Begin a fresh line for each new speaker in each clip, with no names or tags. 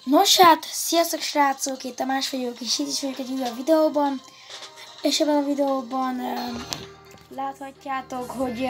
Nos hát, sziasztok srácok, itt Tamás vagyok, és itt is vagyok egy újabb videóban. És ebben a videóban láthatjátok, hogy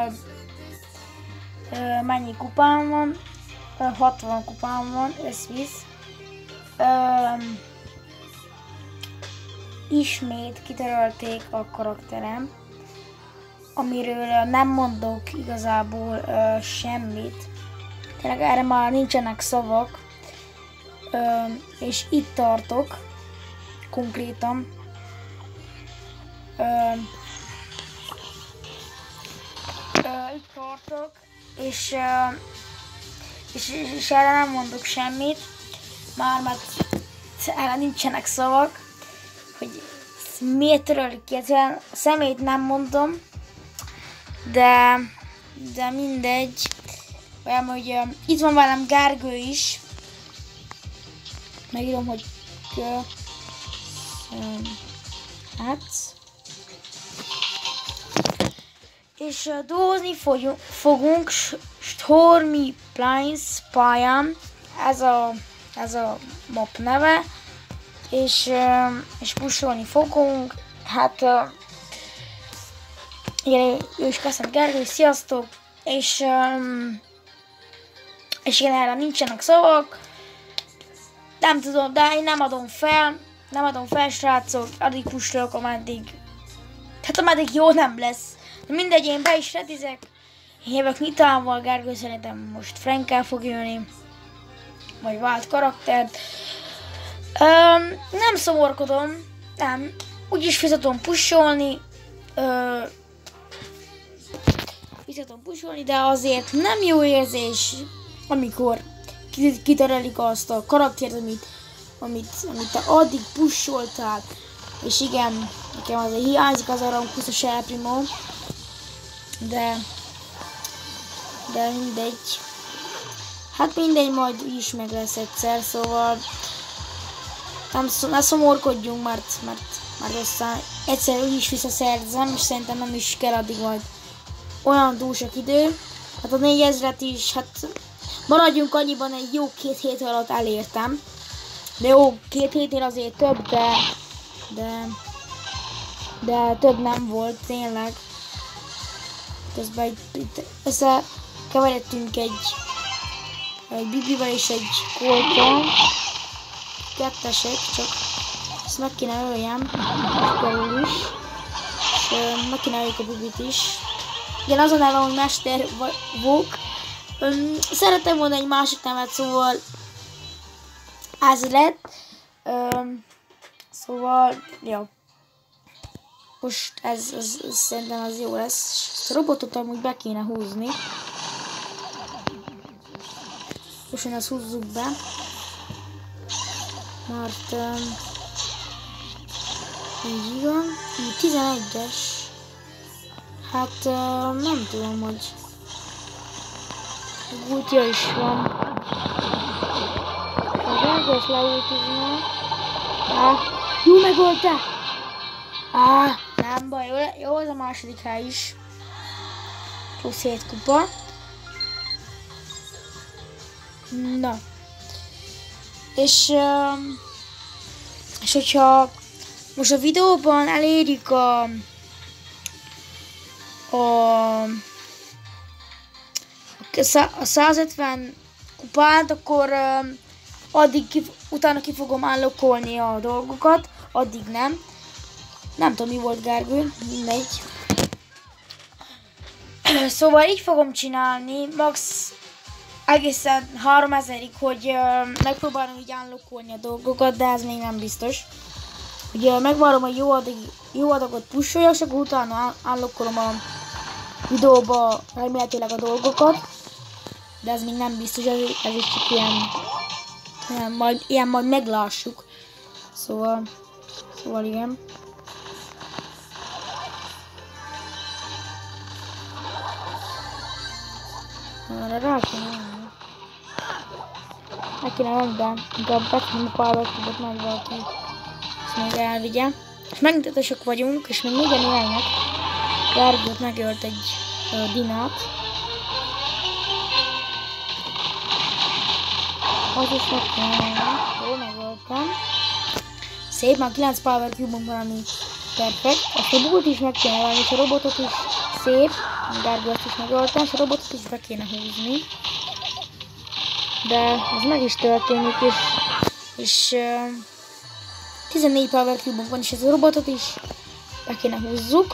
mennyi kupám van. 60 kupám van, összvisz. Ismét kitörölték a karakterem, amiről nem mondok igazából semmit. Tényleg erre már nincsenek szavak. És itt tartok konkrétan. Itt tartok, és erre nem mondok semmit, mert erre nincsenek szavak, hogy miért törölik ki. A szemét nem mondom, de mindegy. Olyan, hogy itt van velem Gergő is. Megírom, hogy hát. És dolgozni fogunk Stormy Plains pályán, ez a map neve, és pusolni fogunk. Hát igen, ő is köszönöm, Gergő, sziasztok, és igen, erre nincsenek szavak. Nem tudom, de én nem adom fel, srácok, addig pusolok, ameddig jó nem lesz. De mindegy, én be is redizek. Én jövök Nitával, Gergő szerintem most Frankel fog jönni. Vagy vált karaktert. Nem szomorkodom, nem. Úgyis visszatom pusolni. De azért nem jó érzés, amikor kitörölik azt a karaktert, amit te addig pusoltál. És igen, nekem azért hiányzik az a Ramkuszos El Primo, de mindegy. Hát mindegy, majd is meg lesz egyszer, szóval ne szomorkodjunk, mert aztán egyszer úgyis visszaszerzem, és szerintem nem is kell addig majd olyan túl sok idő. Hát a 4000-et is, hát maradjunk annyiban, egy jó 2 hét alatt elértem. De jó, 2 hétnél azért több, de több nem volt, tényleg. Közben itt összekeveredtünk egy Bibivel és egy Colton. Kettesek, csak ezt meg kéne öljem, körül is. És meg kéne öljük a Bibit is. Igen, az a neve, hogy Mester Vok. Szerettem volna egy másik nevet, szóval ez lett. Szóval, ja. Most ez szerintem az jó lesz. Ezt a robotot amúgy be kéne húzni. Most én ezt húzzuk be. Mert így van. 11-es. Hát nem tudom, hogy útja is van. A Gergős leútizna. Jó, megölte! Nem baj, jó az a második hely is. Plusz 7 kupa. Na. És hogyha most a videóban elérjük a 150 kupát, akkor utána ki fogom unlockolni a dolgokat, addig nem. Nem tudom, mi volt, Gergő, mindegy. Szóval így fogom csinálni, max egészen 3000-ig, hogy megpróbálom így unlockolni a dolgokat, de ez még nem biztos. Ugye megvárom, hogy jó adagot pusoljak, és akkor utána unlockolom a videóba remélhetőleg a dolgokat. De ez még nem biztos, ez is csak ilyen majd meglássuk. Szóval igen. Erre rá kéne menni. Meg kéne menni, de inkább betenni párbatot, meg valaki ezt még elvigye. És megint ötösök vagyunk, és még 4-en élnek. Gergőt megölt egy Dinát. Az is meg kell. Jó, megöltem. Szép, már 9 power cube-on valami perfekt. Azt a bult is meg kéne válni, és a robotot is szép. Gárgó azt is megöltem, és a robotot is be kéne húzni. De ez meg is történik, és 14 power cube-on van, és ez a robotot is be kéne húzzuk.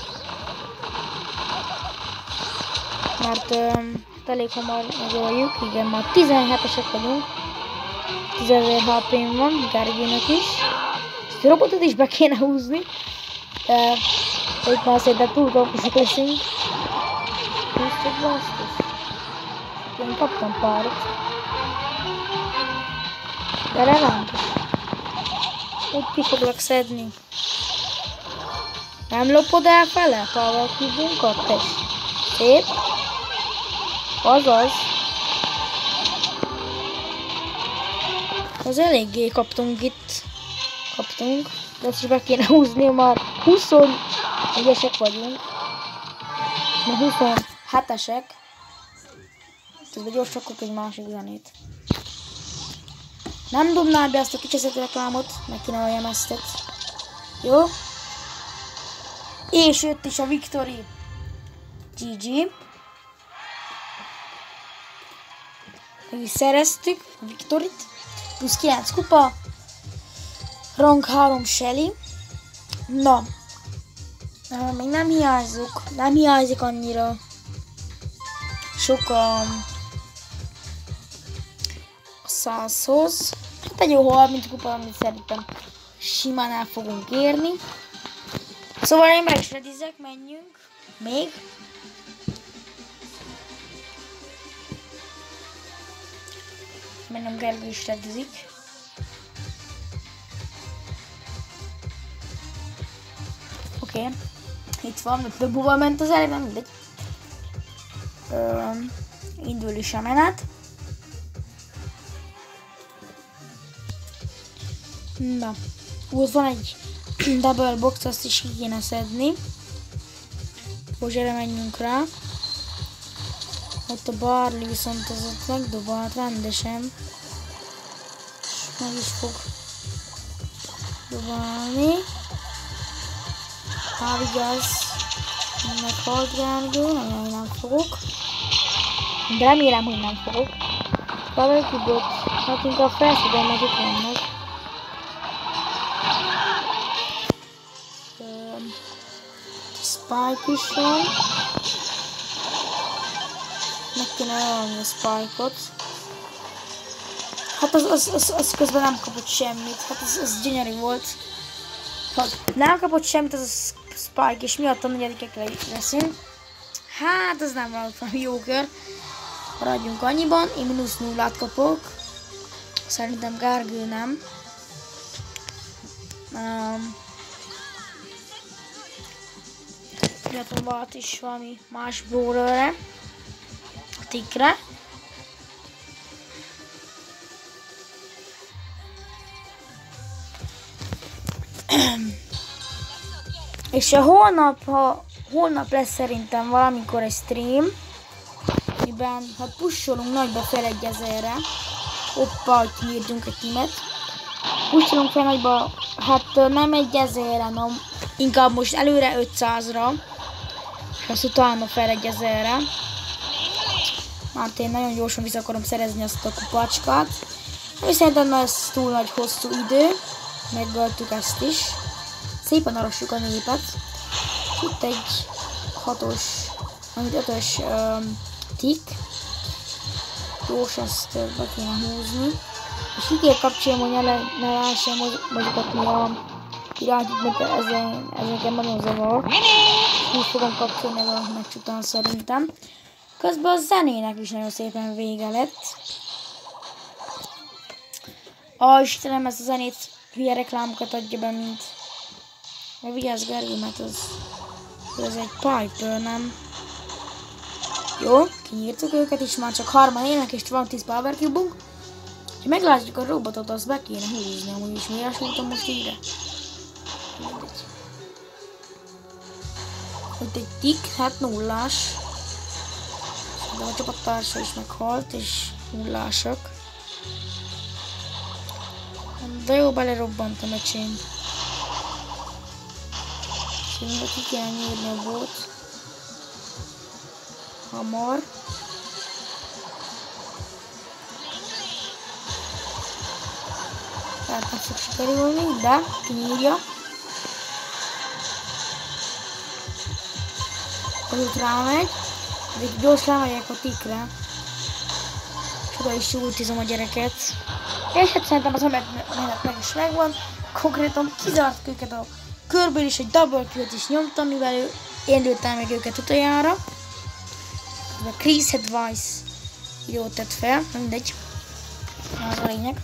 Mert elég hamar megöljük, igen, már 17-esek vagyunk. 10.000 HP-n van, Gárgének is. Ezt a robotot is be kéne húzni. De itt már szerintem túl dolgosak leszünk. Most csak basztus. Én kaptam párat. De releváns. Úgy ki foglak szedni. Nem lopod el fele? Power cube-unkat, tess. Szép. Azaz. Az eléggé kaptunk itt. De ezt is be kéne húzni, már 21-esek vagyunk. Már 27-esek. Közben gyors rakok egy másik zenét. Nem dobnál be azt a kicseszett reklámot, meg kéne a jemesztet. Jó? És jött is a Victory. GG. Meg is szereztük a Victoryt. Plusz 9 kupa. Rang 3 Shelly. Na. Még nem hiányzunk. Nem hiányzik annyira. Sokan. A 100-hoz. Hát egy jó 30 kupa, amit szerintem simán el fogunk érni. Szóval én meg is redizek, menjünk. Még. Mennem Gergő is redizik. Oké. Itt van, mert dobóval ment az előbb, nem mindegy. Indul is a menet. Na. Ott van egy double box, azt is ki kéne szedni. Most erre menjünk rá. Ott a Barley viszont az ott megdobalt rendesen. És meg is fog dobálni. Vigyázz! Meghalt Gárgő, nem fogok. De remélem, hogy nem fogok. Power cube-ot, hát inkább felszedem, meg itt vannak. Spike is van. Meg kéne ölni a Spike-ot. Hát az közben nem kapott semmit. Hát az gyönyörű volt. Hát nem kapott semmit az a Spike, és miattam negyedikekre leszünk. Hát ez nem volt valami jó kör. Maradjunk annyiban. Én -0-át kapok. Szerintem Gárgő nem. Miattam volt is valami más brawlerre. A tikre. És holnap lesz szerintem valamikor egy stream, miben hát pusolunk nagyba fel 1000-re. Hoppá, hogy kiírtunk egy teamet. Pusolunk fel nagyba, hát nem 1000-re, no, inkább most előre 500-ra. És azt utána fel 1000-re. Mert én nagyon gyorsan vissza akarom szerezni azt a kupacskát. És szerintem ez túl nagy hosszú idő. Megöltük ezt is. Szépen arassuk a népet. Itt egy 6-os, amit 5-ös tick. Gyors, ezt be kéne húzni. És ki kell kapcsolni, hogy ne lehessen mozgatni a irányítót, mert ezeken nagyon zavar. Úgy fogom kapcsolni a meccs után szerintem. Közben a zenének is nagyon szépen vége lett. Istenem, ezt a zenét hülye reklámokat adja be, mint... Meg vigyázz Gergő, mert ez egy Piper, nem? Jó, kinyírtuk őket is, már csak 3-an élnek, és van 10 power cube-unk. Ha meglátjuk a robotot, azt be kéne húzni, amúgy is miért súlytam most ide? Ott egy tick, hát 0-ás. De a csapattársa is meghalt, és 0-ásak. De jó, belerobbantam a csén. Szerintem ki kell nyírni a bót. Hamar. Tehát nem fog sikerülni, de kinyírja. Azut rámegy, de gyors rámegyek a tikre. És oda is ultizom a gyereket. És hát szerintem az menet meg is megvan. Konkrétan kizárt őket a körből is, egy double kill-t is nyomtam, mivel én lőttem meg őket utoljára. A Chris Advice videót tett fel, mindegy. Az a lényeg.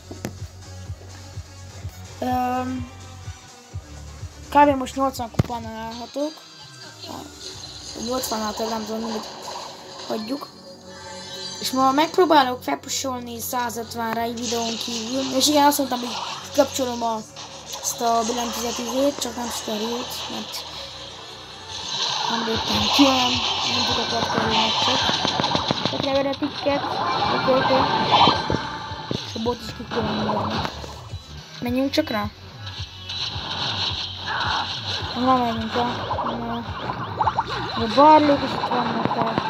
Kb. Most 80 kupánál állhatok. 80-nál több, nem tudom, mindegy. Hagyjuk. És ma megpróbálok felpusolni 150-re egy videón kívül. És igen, azt mondtam, hogy kapcsolom ezt a billentyűzetizét, csak nem sikerült, mert nem léptem ki, nem tudok kapcsolni csak. Csak levedet tikket, oké. És a bot is ki kell nyírni. Menjünk csak rá. Na, menjünk rá. A barlék is itt vannak rá.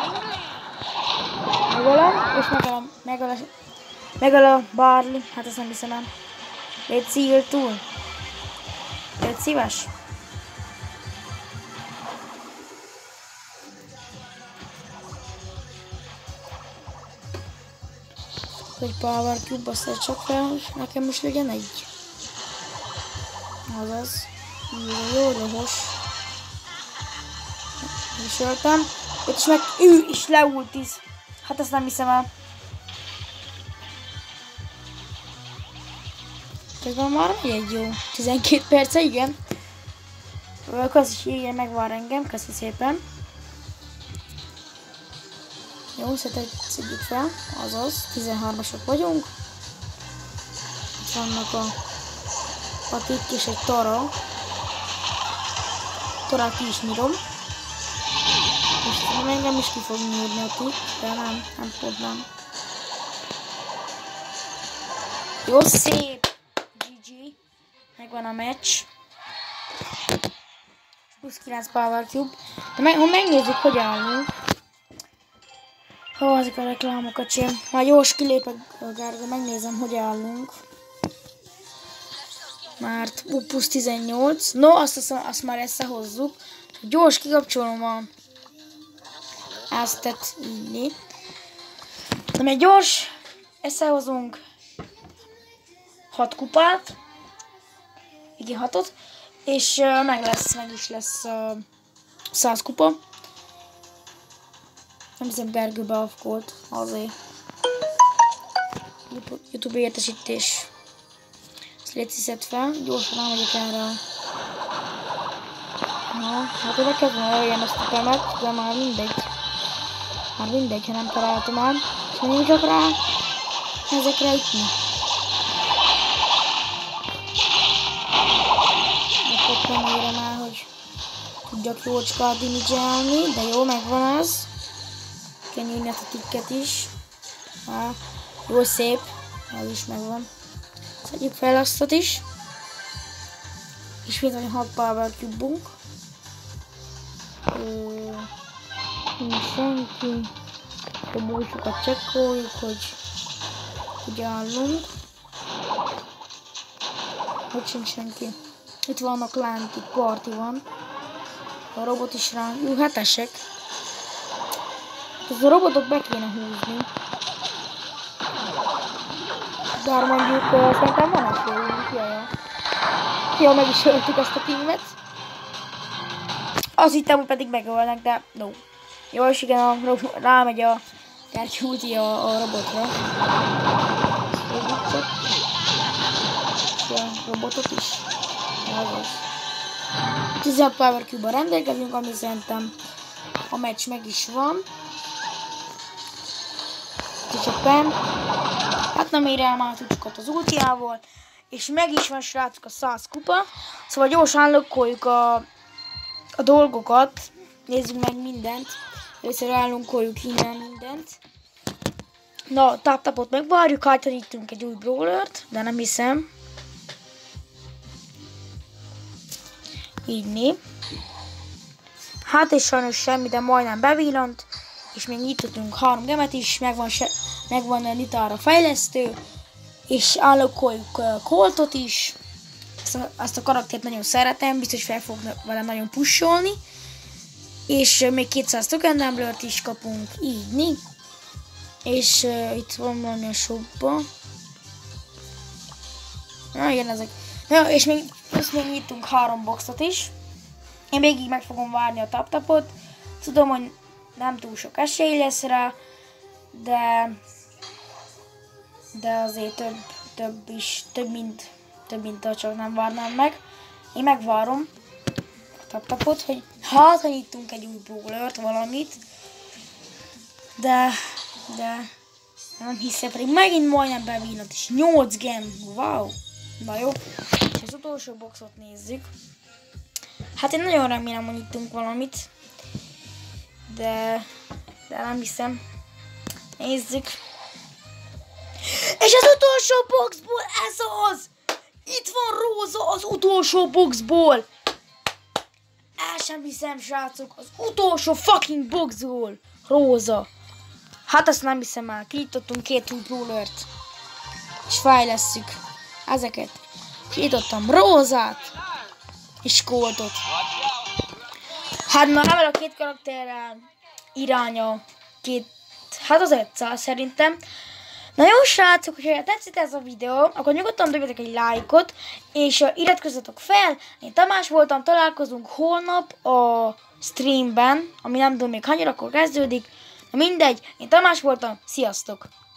Megölöm, és megöl a Barley, hát ezt nem hiszem el. Légy szíjél túl. Légy szíves. Egy Power Cube, azt csak fel, és nekem is legyen egy. Azaz. Jó, lovos. Viseltem. Itt is meg ő is leultiz. Hát ezt nem hiszem el. Közben már egy jó 12 perce, igen. Köszi, igen, megvár engem, köszi szépen. Jó, szedjük fel, azaz, 13-asok vagyunk. Itt vannak a tikk és egy tara. Torát ki is nyírom. És engem is ki fog nyírni a tikk, de nem pont nem. Jó, szép! GG. Megvan a meccs. Plusz 9 Power Cube. De ha megnézzük, hogy állunk. Ezek a reklámok, öcsém. Már gyors kilépek, Gárga, megnézem, hogy állunk. Már plusz 18. No, azt már összehozzuk. Gyors kikapcsolom ezt így. De még gyors összehozunk 6 kupát. Igen, 6-ot. És meg is lesz 100 kupa. Nem hiszem, Gergő beafkolt azért. YouTube értesítés. Ezt létszed fel. Gyorsan elmegyek erre. Na, hát oda kezdve olyan ezt a temet, de már mindegy. Már mindegy, ha nem találtam ám. És nem csak rá ezekre ütni. Akkor nem érem el, hogy tudjak jócskát imidzselni, de jó, megvan az. Kell nyírni ezt a tikket is. Jó, szép. Az is megvan. Szedjük fel azt is. Ismét van 6 Power Cube-unk. Nincs senki. A bújsokat csekkoljuk, hogy állunk. Hogy sincs senki. Itt vannak lánt, itt parti van. A robot is rá. Jó, 7-esek. Ez a robotot be kéne húzni. Bár mondjuk szerintem van esélyünk, jaja. Jó, meg is öltük ezt a teamet. Azt hittem, hogy pedig megölnek, de no. Jó, és igen, rámegy a Gergő a robotra. És a robotot is. Azaz. 16 Power Cube-ban rendelkezünk, ami szerintem a meccs meg is van. Csöppen. Hát nem ér el már tucsokat az ultiával. És meg is van, srácok, a 100 kupa. Szóval gyorsan lökkoljuk a dolgokat. Nézzük meg mindent. Először állunkoljuk innen mindent. Na, tap-tapot megvárjuk, átanítunk egy új brawlert, de nem hiszem. Így. Hát és sajnos semmi, de majdnem bevillant. És még nyitottunk 3 gemet is, megvan a Nitara fejlesztő. És állokkoljuk Coltot is. Azt a karaktert nagyon szeretem, biztos fel fog vele nagyon pusolni. És még 200 token dumblert is kapunk, így. És itt van valami a shopba. Na igen, ezek. Na, és még nyitunk 3 boxot is. Én végig meg fogom várni a tap-tapot. Tudom, hogy nem túl sok esély lesz rá, de azért több mint ha csak nem várnám meg. Én megvárom a tap-tapot, hogy ha nyitunk egy új brawlert, valamit, de nem hiszem, pedig megint majdnem bevillant, és 8 gem, wow, na jó, és az utolsó boxot nézzük. Hát én nagyon remélem, hogy nyitunk valamit, de nem hiszem, nézzük. És az utolsó boxból ez az! Itt van Róza az utolsó boxból! El sem hiszem, srácok, az utolsó fucking boxból Róza. Hát azt nem hiszem el, kinyitottunk 2 új brawlert. És fejlesszük ezeket. Kinyitottam Rózát és Coltot. Hát már ebből a 2 karakterrel iránya hát az 500 szerintem. Na jó srácok, hogyha tetszett ez a videó, akkor nyugodtan dobjatok egy lájkot, és iratkozzatok fel. Én Tamás voltam, találkozunk holnap a streamben, ami nem tudom még hanyar, akkor kezdődik. Na mindegy, én Tamás voltam, sziasztok!